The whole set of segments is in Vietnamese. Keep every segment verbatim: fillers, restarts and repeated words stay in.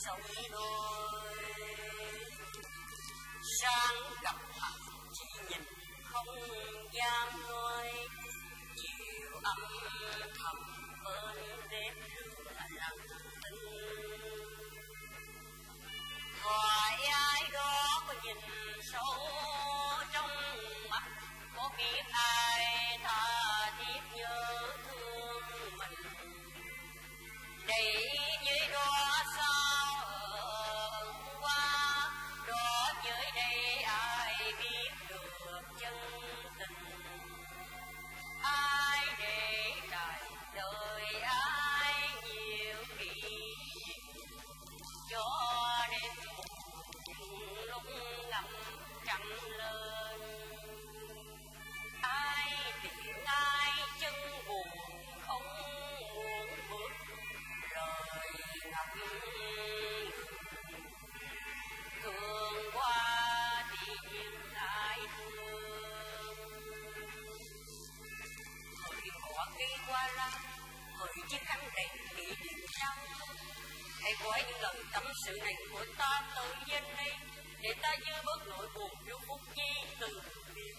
sống đôi. Sáng gặp mặt chỉ nhìn không dám nói, chiều âm thầm bên bếp lửa lặng thinh. Hỏi ai đó có nhìn sâu trong mắt, có biết ai tha thiết nhớ thương mình. Đây với đó sao ở qua, đó với đây ai biết được chân tình. Ai để lại đời ai nhiều kỷ cho đêm lúc ngầm trầm lên. Ai tiện ai chân buồn không muốn bước, lời ngập thương qua tìm lại thương. Thời họ cây qua la, thời chiếc khăn đầy kỷ niệm trăng. Hãy gọi những lần tâm sự này của ta tới dân đây, để ta dư bớt nỗi buồn yêu phút chi từ biệt.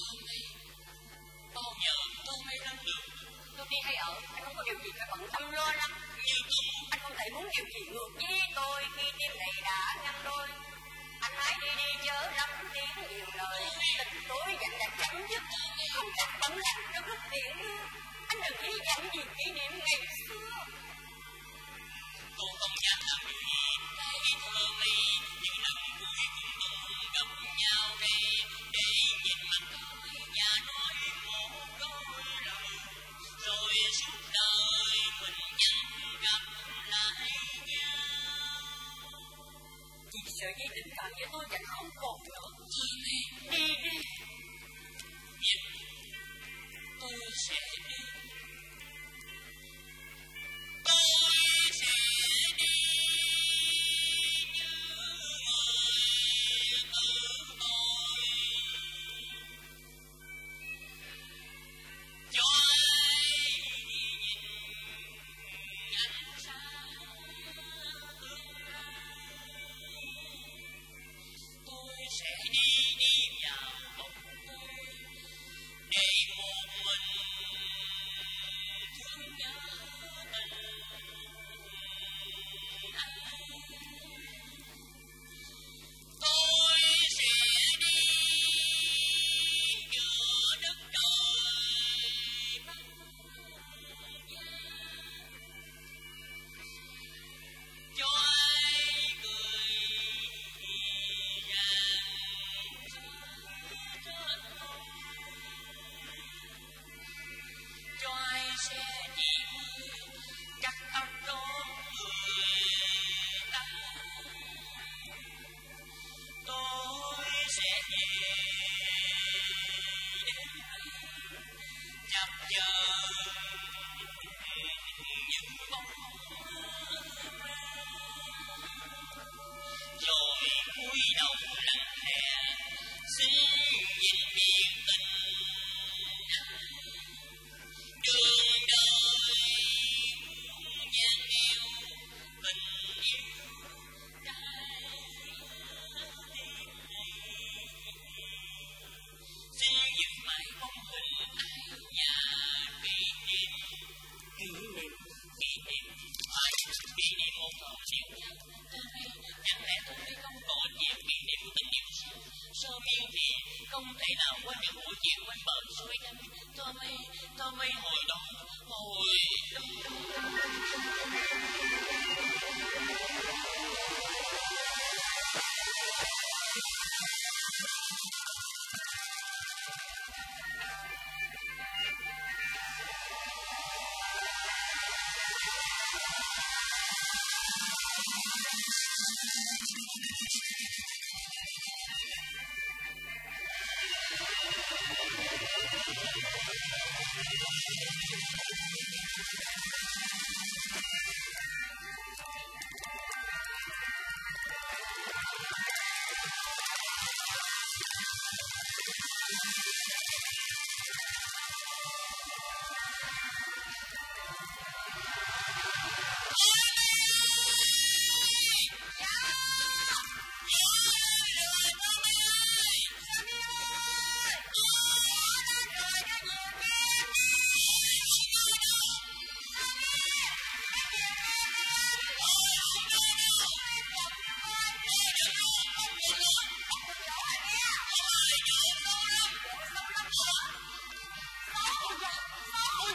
Bao giờ tôi mới lên được? Tôi đi hay ở, anh không có điều gì phải bận tâm lo lắng. Như tôi, anh không thể muốn điều gì ngược với tôi khi tim này đã ngăn đôi. Anh hãy đi đi chớ lắm tiếng nhiều lời, tình tối dành là chấm dứt, không chắc bấm lạnh trong lúc tiện yêu. Anh đừng nghĩ dặn gì kỷ niệm ngày xưa. Tôi không dám làm điều gì thay thơ mi, những lần vui cùng gặp nhau đây, để nhìn mặt tôi và nói một đôi lời, rồi suốt đời mình chẳng gặp lại nhau. Chỉ sợ dây tình cảm với tôi chẳng không còn nữa. Đi đi. Biết tôi sẽ đi. Tôi sẽ đi như người từ tôi. Cho ai nhìn ánh sáng tương lai. Tôi sẽ đi đi vào bóng tối, để một mình thương nhớ tình anh. Tôi sẽ đi giữa đất trời băng giá, cho ai cười dành cho anh thôi, cho ai sẽ chịu chắc ấp đón người ta. Tôi sẽ về đến chập chờn những bóng mơ, rồi cúi đầu lặng lẽ xin nhìn miền tình anh. Đường đời gian yêu, tình yêu trái tim này. Xin giữ mãi bóng hình anh và kỷ niệm. Kỷ niệm. Kỷ niệm. Phải kỷ niệm một thời yêu nhau. Chẳng lẽ tôi mới không còn nhiều kỷ niệm tình yêu sao? Sơ miên thì không thể nào quên được buổi chiều bên bờ suối đắm. Tôi mới, tôi mới hồi đó, hồi đó.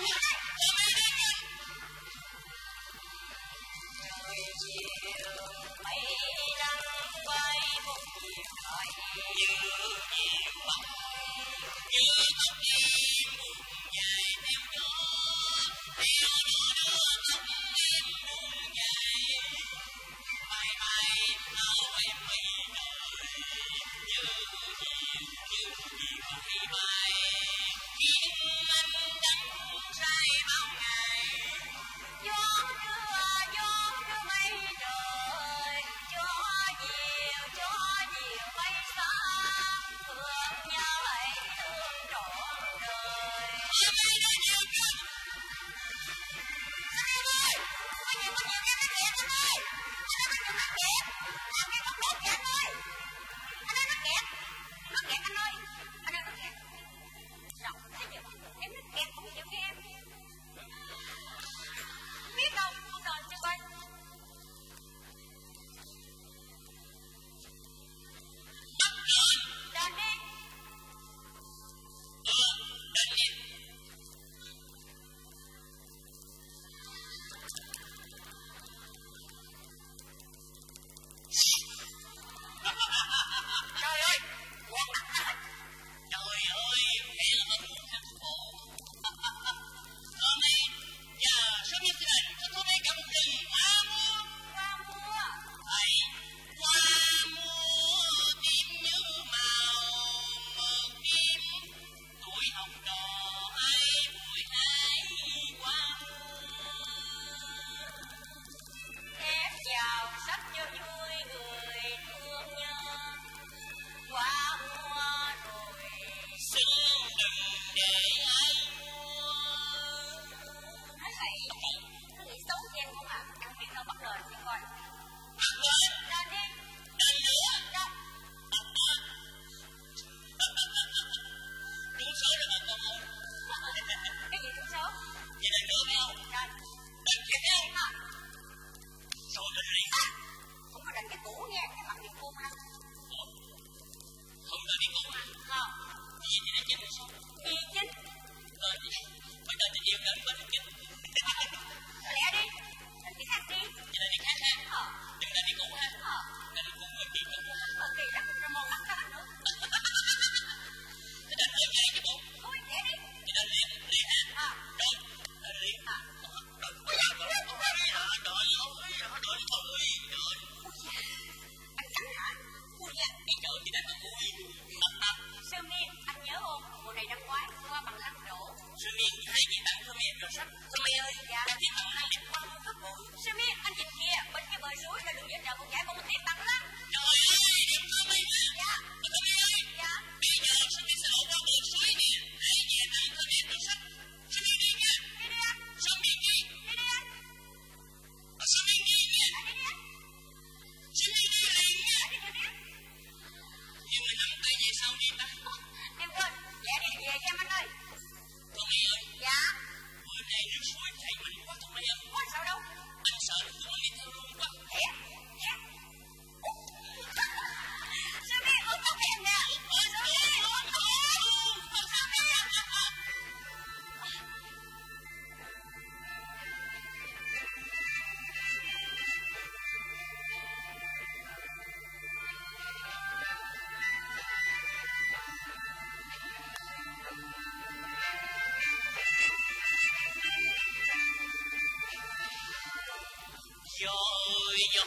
rồi gió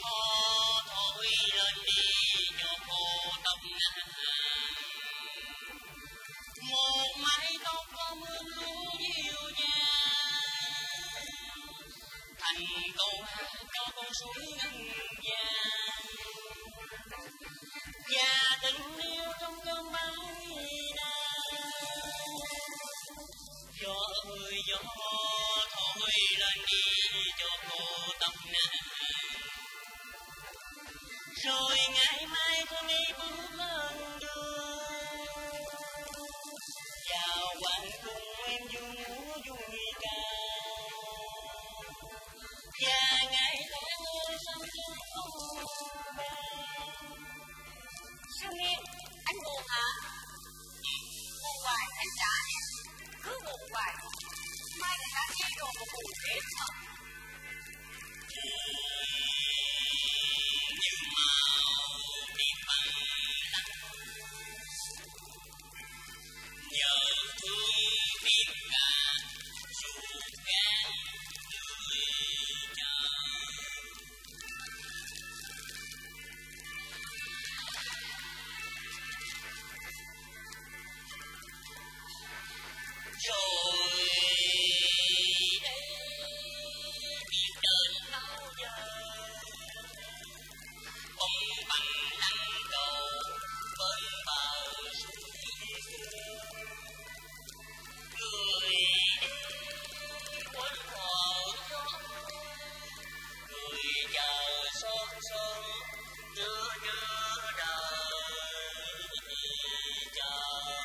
thổi lên đi cho cô tóc ngàn, một mái tóc có mưa dịu dàng, thành câu hát cho con suối ngân vàng, và tình yêu trong cơn bão nan. Gió ơi gió thổi lên đi cho cô tóc ngàn, rồi ngày mai con đi bước lên đường, vào hoàng cung em du múa vui ca, và ngày tháng ơi sao không ban. Sư Nghiên, anh buồn hả? Buồn hoài anh trả nè, cứ buồn hoài. Mai còn một buồn tiếp thật. Như màu điên băng lạnh, nhớ thương tiếng ca suốt gan người chờ. Rồi đây biết đến bao giờ, bóng băng lăn cầu bên bờ suối người đến quên hồ gió, người chờ son son nhớ nhớ đời chờ.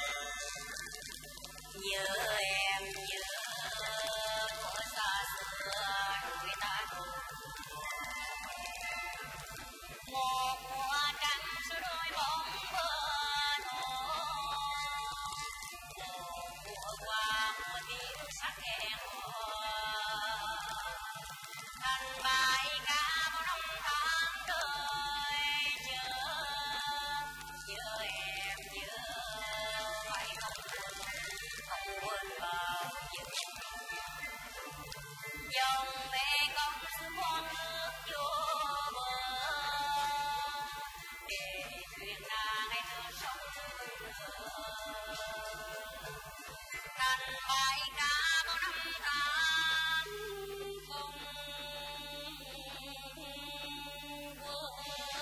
Nhớ em nhớ thuở xa xưa đôi ta cùng một mùa trăng giữa đôi bóng bờ nổ, một mùa qua mùa tiếng sắc hẹn hò, thành bài ca bao năm tháng đời chờ. Nhớ em nhớ phải không không quên bao giờ dòng mẹ con xưa con nước vô bờ, để thuyền ra ngày thơ sông thành bài ca bao năm tháng không quên.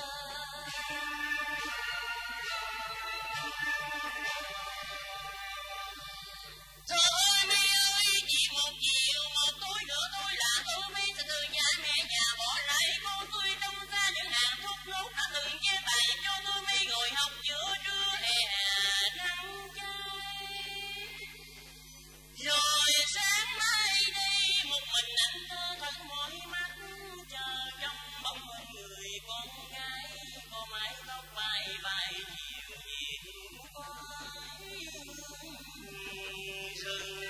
Trời ơi mẹ ơi, chỉ một chiều một tối nữa tôi là tôi mẹ sẽ từ nhà mẹ nhà bỏ lại con tôi trong xa những hàng thuốc lút đã từng chia tay cho tôi mẹ ngồi học giữa trưa hè nắng cháy. Rồi sáng mai đây một mình anh thơ thật mỏi mắt chờ trong bóng hình người con gái có mái tóc vai vai dịu dịu rừng.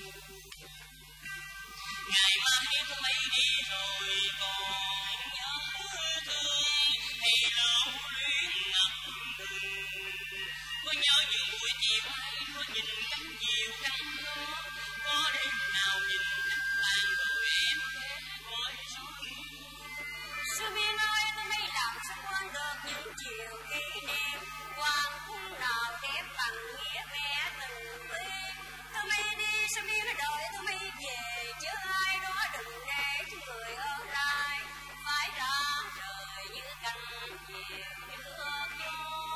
Ngày mai tôi mấy đi rồi còn nhớ thương hay lâu luyến ngập ngừng. Có nhớ những buổi chiều ấy có nhìn cánh diều cánh gió, có đêm nào nhìn cánh bàn rồi em hỏi rồi. Sư Miên ơi, tôi mới làm sao quên được những chiều kỷ niệm, hoàng hôn nào đẹp bằng nghĩa mẹ từng bên. Tôi mới đi, sư Miên mới đợi tôi mới về, chứ ai đó đừng để cho người ở lại phải ra rời như cánh diều giữa gió.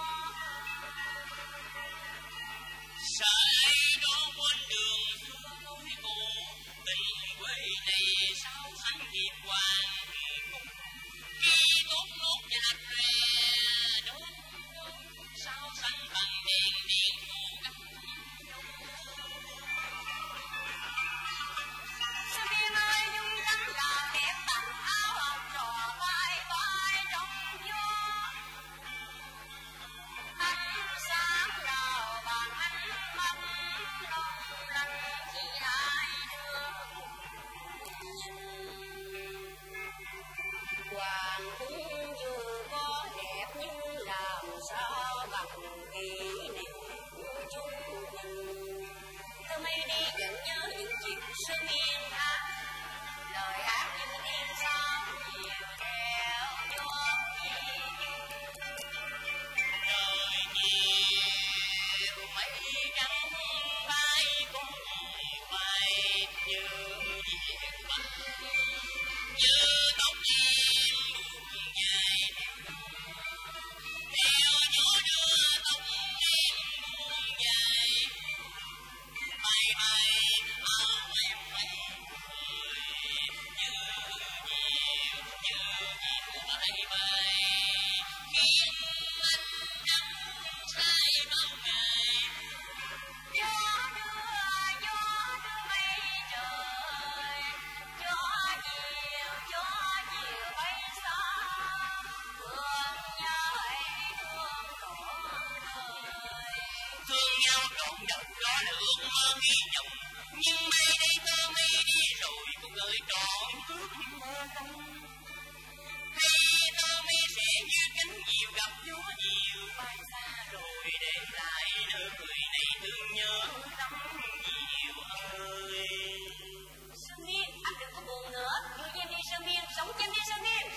Sợ ai đó quên đường xưa lối cũ, tình quê này sao sánh kịp hoàng cung. Khi tốt nốt nhạc rè đốt sao sánh bằng đèn điện thu cắm. Sư Miên ơi, nhung lắm là đẹp bằng áo học trò vai vai trong gió. Ánh sáng nào bằng ánh mắt long lanh chỉ hai đứa nhìn. Hoàng cung dù có đẹp nhưng làm sao bằng kỷ niệm của chúng mình. Tôi mới đi vẫn nhớ những chiều sư miên hát, lời hát như tiếng sóng chiều theo gió nhẹ nhàng. Đời chiều mấy trăng bay cũng bay như diệt băng, như tóc em buông dài theo gió đưa tóc em buông dài. Bay bay áo em bay như diều như diều bay bay, khiến anh đắm say bao ngày. Gió đưa gió đưa mây trời, gió chiều gió chiều bay xa, thương nhau hãy thương trọn đời. Thương nhau trọn đời đó là ước mơ hy vọng, nhưng mai đây thơ mây đi rồi quan tâm. Hay thơ mi sẽ như cánh diều gặp gió diều bay xa rồi để lại nửa người này thương nhớ lắm nhiều ơi. Sơn Nghiên, anh đừng có buồn nữa, đưa cho em đi Sơn Nghiên, sống cho em đi Sơn Nghiên.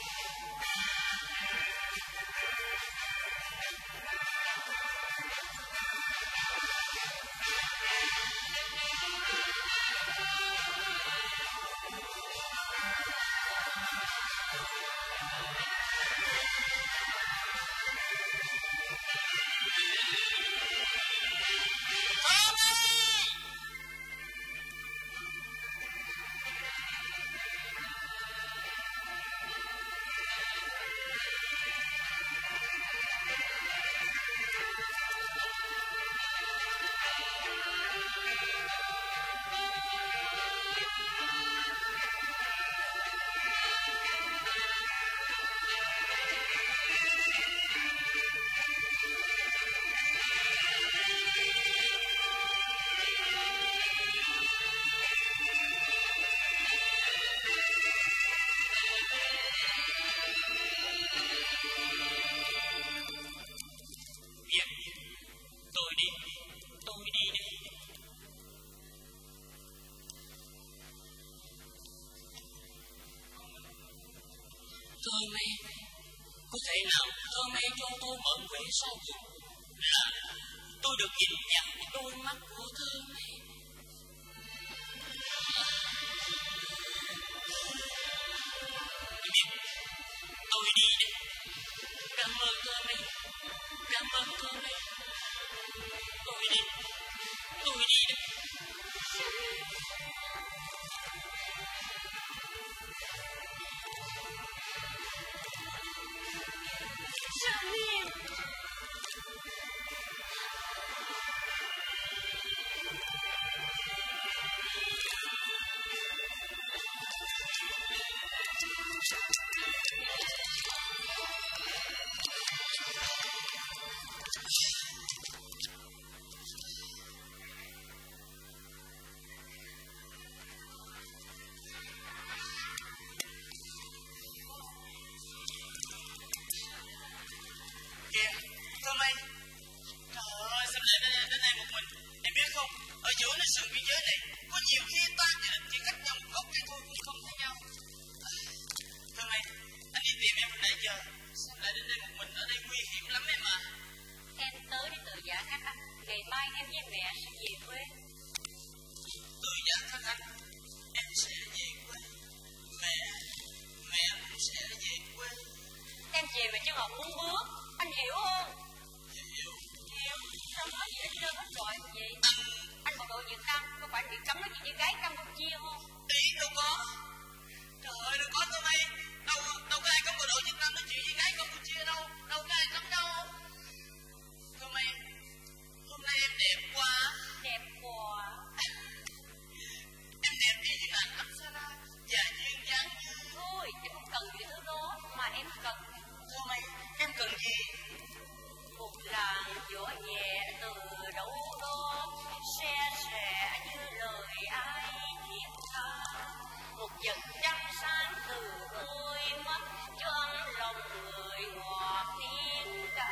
Thơ mê, có thể nào thơ mê cho tôi mở quên sau cùng là tôi được nhìn nhận đôi mắt của thơ mê. Tôi đi đây. Cảm ơn thơ mê, cảm ơn thơ mê. Tôi đi, tôi đi đây. Sơn Nghiên. Kìa, Thơ Mây. Trời ơi, sao lại đến, đến đây một mình? Em biết không, ở giữa nơi sự biên giới này có nhiều khi ta gia đình chỉ cách nhau một góc cây thôi cũng không thấy nhau. Thơ Mây, anh đi tìm em hồi nãy giờ, sao lại đến đây một mình? Ở đây nguy hiểm lắm em à. Em tới để tự giả các anh. Ngày mai em với mẹ sẽ về quê. Tự giả các anh, em sẽ về quê. Mẹ, mẹ cũng sẽ về quê. Em về mà chứ họ muốn bước. Anh hiểu không? Hiểu. Hiểu. Sao nói gì hết trơn hết trọi vậy? Anh... Anh bộ đội Việt Nam, có phải bị cấm nói chuyện với gái Campuchia không? Ý đâu có. Trời ơi, đâu có Thơ Mây. Đâu, đâu có ai cấm bộ đội Việt Nam nói chuyện với gái Campuchia đâu. Đâu có ai cấm đâu. Thơ Mây, hôm nay em đẹp quá. Đẹp quá. Em đẹp như những ảnh Apsara và duyên dáng như... Thôi, em không cần những thứ đó mà em cần. Thơ Mây, em cần gì? Một làn gió nhẹ từ đâu đó xe sẻ như lời ai thiết tha. Một giấc trăng sáng từ đôi mắt cho lòng người ngọt tiếng ca.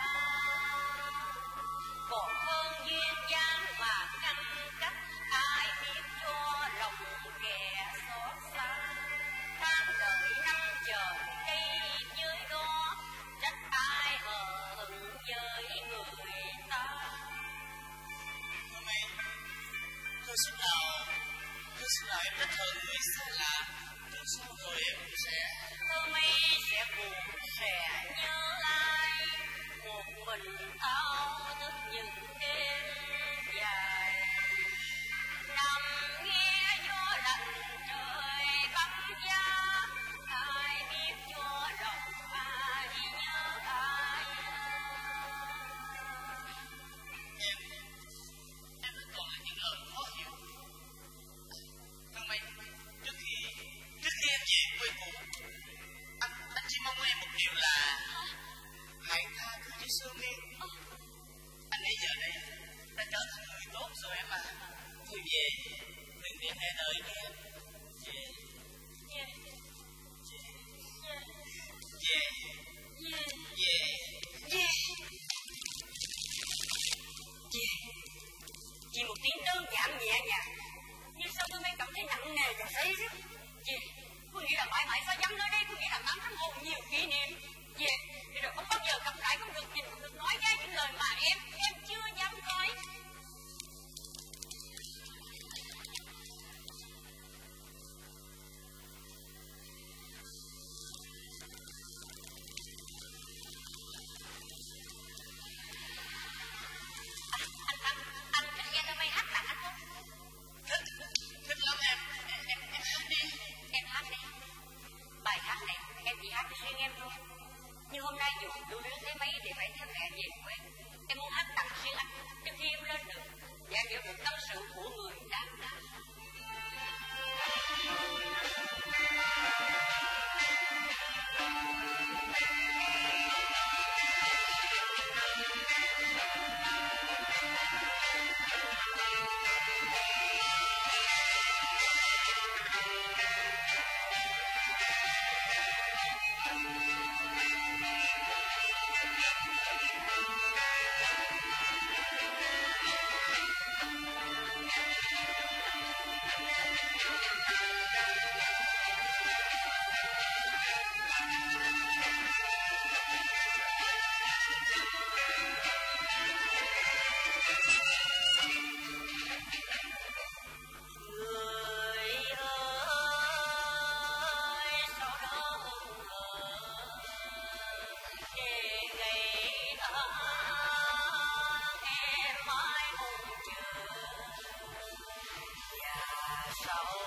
Còn hơn duyên dáng mà ngăn cách ai biết cho lòng kẻ xót xa. Tháng đợi năm chờ đây dưới đó trách ai hờ hững với người ta. Thơ Mây, thôi xin nào, thôi xin nào em trách hờn người xa lạ. Từ sau rồi em cũng sẽ... Thơ Mây sẽ buồn, sẽ nhớ ai. Một mình tao thức những đêm dài. Nằm nghe gió lạnh trời băng giá. Ai biết cho lòng ai nhớ ai. Em, em vẫn còn là những lời khó hiểu. Thơ Mây, trước khi, trước khi em về quê cũ, anh, anh chỉ mong em một điều là hãy tha thứ cho Sơn Nghiên. Anh ấy giờ đây đã trở thành người tốt rồi em à. Thôi về, đừng để mẹ đợi em. Về. Về. Về.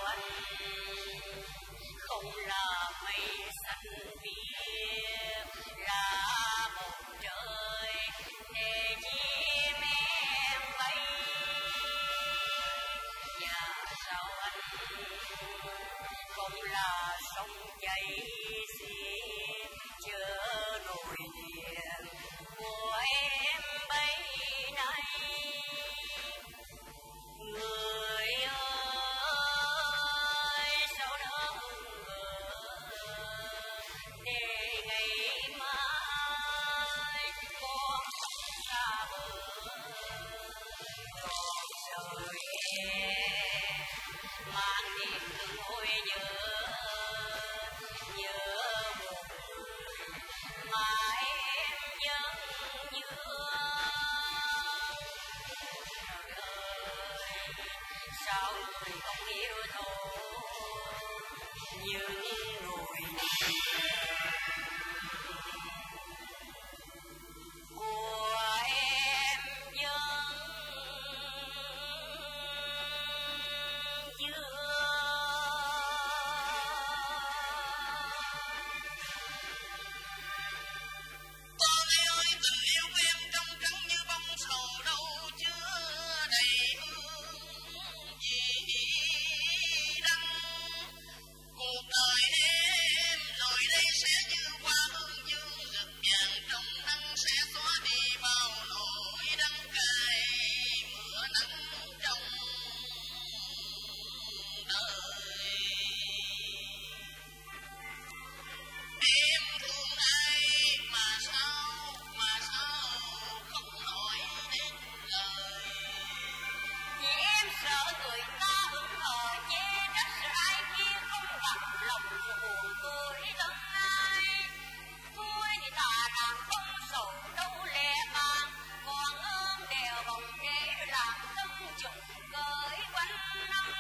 anh không là mây xanh biếc, là bầu trời để chim em bay. Và sao anh không là sông chảy xiết chở nỗi niềm của em bay nay. Người ơi sao đỡ ngờ để ngày mai con xa bờ, còn đời em mang niềm nỗi nhớ, nhớ một người mà em vẫn nhớ. Sao người không yêu thôi những nỗi niềm của em vẫn chưa. Con ơi tình yêu của em trong trắng như bông sầu đâu chứa đầy hương gì đắng. Cuộc đời em rồi đây sẽ như hoa hương dương rực vàng trong nắng, sẽ xóa đi bao nỗi đắng cay mưa nắng trong đời. Em thương ai mà sao mà sao không nói nên lời. Vì em sợ người ta hững hờ chê trách, sợ ai kia không bằng lòng buồn tôi thân ai. Tôi thì ta nàng không sầu đâu lẽ bàng, còn ơn đèo vòng để làm tâm trùng cởi quanh năm.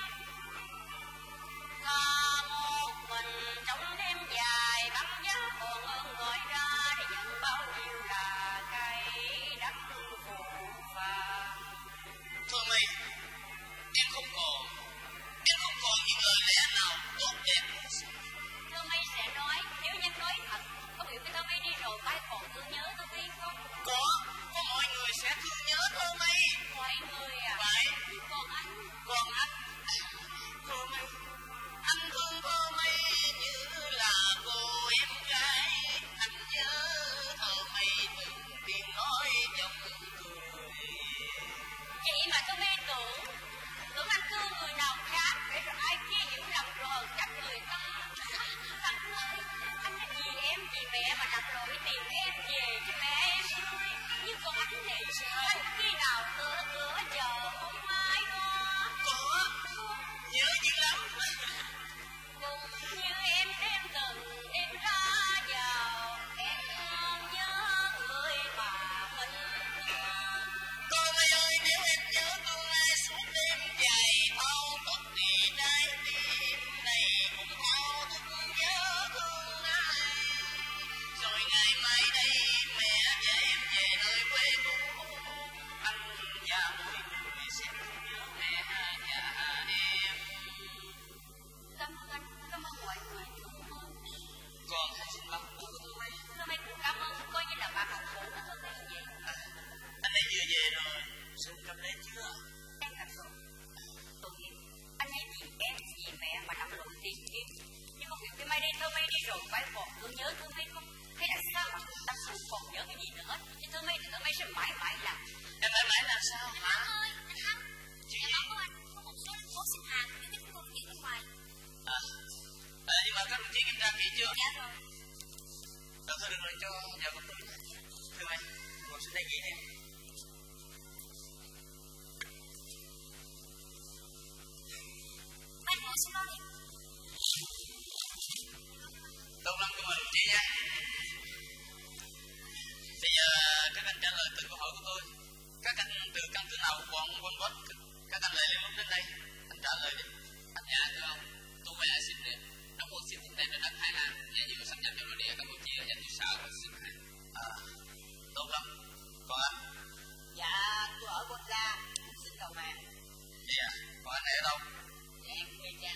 Tha một mình trong đêm dài băng vắng, còn ơn gọi ra để nhận bao nhiêu là cay đắng phù phàng. Thôi mày, em không còn, em không còn những lời lẽ nào tốt đẹp. Thơ Mây sẽ nói, nếu nhân nói thật, có biểu cái Thơ Mây đi rồi ai còn thương nhớ Thơ Mây không? Có, có mọi người sẽ thương nhớ Thơ Mây. Mọi người à? Phải. Còn anh? Còn anh, Thơ Mây, anh thương Thơ Mây như là cô em gái. Anh nhớ Thơ Mây từng tiếng nói trong cười. Vậy mà Thơ Mây tưởng, tưởng anh thương người nào khác, để rồi ai kia hiểu lầm rồi chắc người ta. Anh ơi, anh là vì em, vì mẹ mà đặt lỗi tìm em về cho mẹ em nuôi. Nhưng còn anh thì anh khi nào cửa cửa chờ không ai đó. Có, nhớ dữ lắm. Cũng như em đêm từng đêm ra vào, em không nhớ người mà mình thương. Thơ Mây ơi, nếu em nhớ thương ai suốt đêm dài thao thức thì trái tim này cũng thao thức nhớ thương ai. Rồi ngày mai đây mẹ và em về nơi quê cũ, anh và mọi người sẽ nhớ mẹ và em. Cảm ơn anh, cảm ơn mọi người thương ơn. Còn hãy xin bằng của Thơ Mây. Thơ Mây cũng cảm ơn, coi như là bạn học cũ của Thơ Mây vậy. À, anh ấy vừa về rồi, xin cầm lấy chưa? Em thật sự, tôi nghĩ anh ấy vì em, vì mẹ mà đập lộn tìm kiếm. Nhưng không hiểu cái mai đây Thơ Mây đi rồi phải còn thương nhớ Thơ Mây không? Hay là sao mà ta không còn nhớ cái gì nữa? Chứ Thơ Mây thì Thơ Mây sẽ mãi mãi là. Em mãi mãi là sao hả? Anh ơi, anh Hắc, Chuyện nhà gì? báo của anh có một số phố xếp hàng để tiếp công việc bên ngoài. À, à, nhưng mà các đồng chí kiểm tra kỹ chưa? Dạ rồi. Đâu thôi được rồi, cho vào con tôi. Thưa mày, ngồi xuống đây nghỉ đi. Anh ngồi xuống đó đi. Tốt lắm, cảm ơn đồng chí nha. Bây giờ các anh trả lời từng câu hỏi của tôi. Các anh từ căn cứ nào còn quanh quất, các anh lại lên lúc đến đây. Anh trả lời đi. Anh dạ thưa ông, tôi về xin đóng một xin thực tế trên đất Thái Lan, nhà vừa sắp nhập vào nội địa Campuchia và tôi sợ và xin hai. À, tốt lắm. Còn anh? Dạ, tôi ở Quốc Gia, cũng xin cầu mạng. Dạ, còn anh ở đâu? Dạ, em quê cha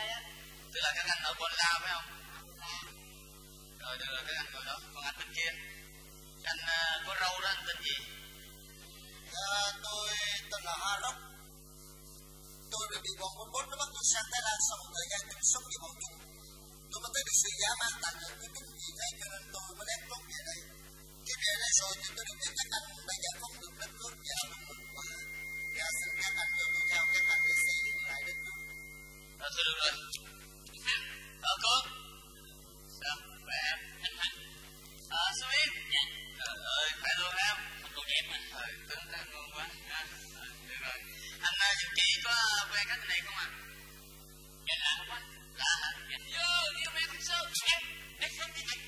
Trời ơi. Tức là các anh ở Bon La phải không? Rồi được rồi, các anh ngồi đó. Còn anh bên kia, anh uh, có râu đó, anh tên gì? Dạ, tôi tên là Hà Rốc. Tôi được bị bọn Pol Pot nó bắt tôi sang Thái Lan sau một thời gian chung sống với bọn chúng. Tôi mới thấy được sự dã man tàn nhẫn của chúng, vì thế cho nên tôi mới lén trốn về đây. Khi về đây rồi thì tôi được biết các anh đã giải phóng được đất nước và được mừng quá. Và xin các anh cho tôi theo các anh để xây dựng lại đất nước. Rồi thôi được rồi. Ờ cô. Sao? Khỏe em? Ờ Sư Yên. Trời ơi, khỏe luôn em. Cô đẹp mà. Ờ, tướng ta ngon quá. À, à, được rồi. Anh uh, Dũng Kỳ có quen cách này không ạ? À? Em là không á? Là hả? Vô, yêu em không sao. Em, em không đi đi.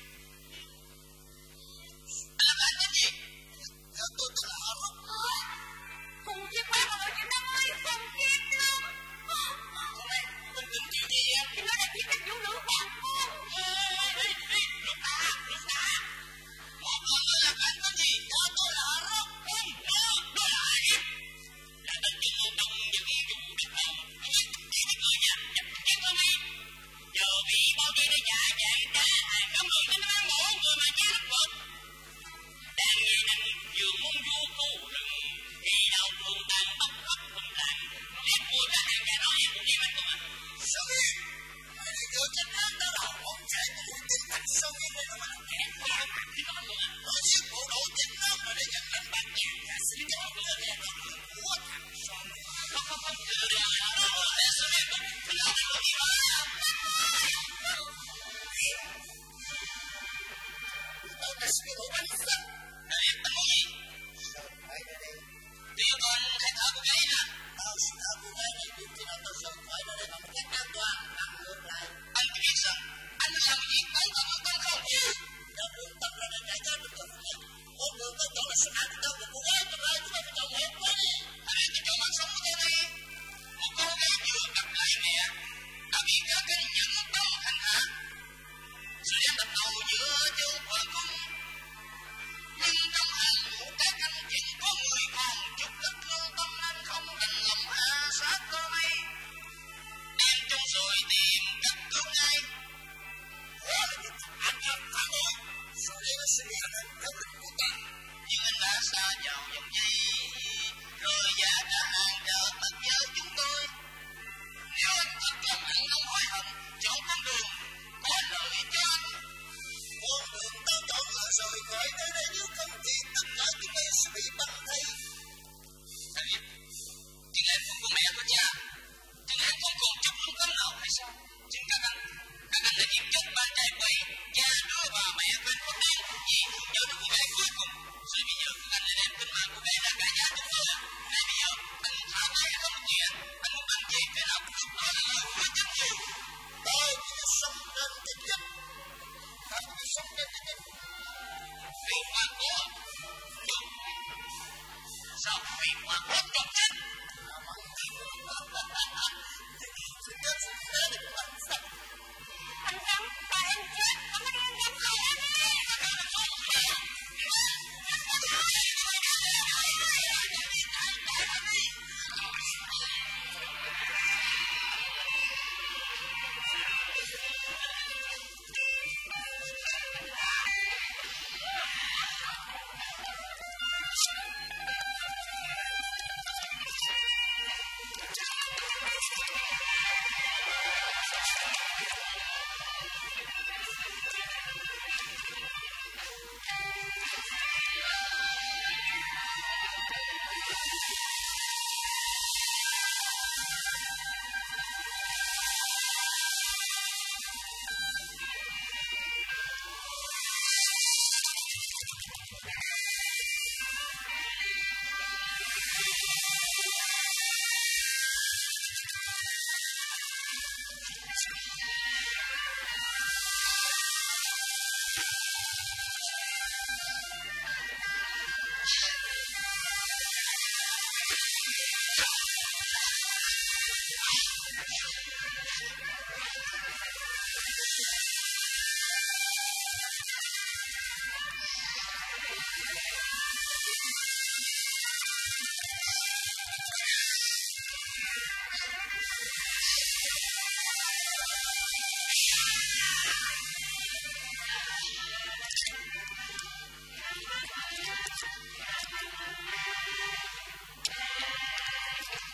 Anh làm anh gì? Dạ, tôi tên là Hà Rốc. Khùng chết quá mà mọi chuyện đâu ơi, khùng chết luôn. Hôm nay, con tính chuyện gì em? Thì nó là chỉ cách phụ nữ bạn con. Ê, ê, ê, lúc ta, lúc ta. Một con người làm anh có gì? Dạ, tôi là Hà Rốc. Không, đó, đó là ai em? Là tên dân môn đông những dùng đất lòng. Đi đi người nha, nhập chết con đi. Giờ vì bao nhiêu nó dài dài ra, ai cấm người cho nó mổ người mà cha nó vượt. Đang nghe nắng vừa muốn vô khu rừng, thì đau thương tan bắt khóc không lành. Em mua ra hàng nhà nói em cũng đi mất không ạ? Sao vậy? Mày đi gỡ chân ăn đó là ông chạy của mũi tinh thành sâu như này nó mà nó kẹt quá. Thì có mất không ạ? Nó giết bộ đội chính nó mà để nhận đánh bắt nhà nhà xin cho nó lên là nó là của thằng son. Không, không, không, từ từ rồi, để xem em có không làm được gì mà. Tao đã suy nghĩ bắn sẵn. Này, anh muốn gì? Sao phải ra đây? Tiểu con hãy thở cô gái nè. Tao xin thả cô gái này giúp cho nó tao sớm khỏi ra đây bằng cách an toàn bằng ngược lại. Anh cứ biết rằng anh đã làm gì anh có lương tâm không? Tao đường tập ra đây trải ra được được không? Một đường tao chọn là sự an của tao của cô gái trong ai chúng ta phải chọn hết quá đi. Anh hãy cho mạng sống của tôi đi. Một cô gái vừa gặp lại mẹ đã bị cả kênh nhận tao hành hạ. Sự đem đặt đầu giữa châu và cung. Nhưng trong hàng ngũ các anh vẫn có người còn chút ít lương tâm nên không đành lòng hạ sát cô ấy. Em trong rồi tìm cách cứu ngay. Quá là những anh em phản bội. Sau đây là sự hành hành theo định của ta. Nhưng anh đã xa vào dòng dây rồi giá trả hàng cho tất giới chúng tôi. Nếu anh thật lòng ăn năn hối hận chọn con đường có lợi cho anh. Con đường tao chọn là rời khỏi nơi đây, nếu không thì tất cả chúng ta sẽ bị bắn thấy. Anh biết, chừng em không có mẹ có cha, chừng em không còn chút lương tâm nào hay sao? Chừng các anh, các anh đã giết chết ba trai quầy, cha đứa và mẹ quên con đen vì thương nhớ đứa cô gái cuối cùng. Rồi bây giờ các anh lại đem tính mạng của bé ra cả nhà chúng tôi. Này bây giờ, anh thả tay không được gì, anh muốn làm gì phải làm lúc đó là lời hứa chết nhiều. Tôi chỉ là sống trên cái chết. Ta chỉ sống trên cái chết. Vì hoàng cố được. Sao vì hoàng cố được chết? Sự chết sẽ ra được bắn sạch. Anh Thắng, ba em chết, không có em nhập khẩu anh đi. Hãy subscribe cho kênh Ghiền Mì Gõ để không bỏ lỡ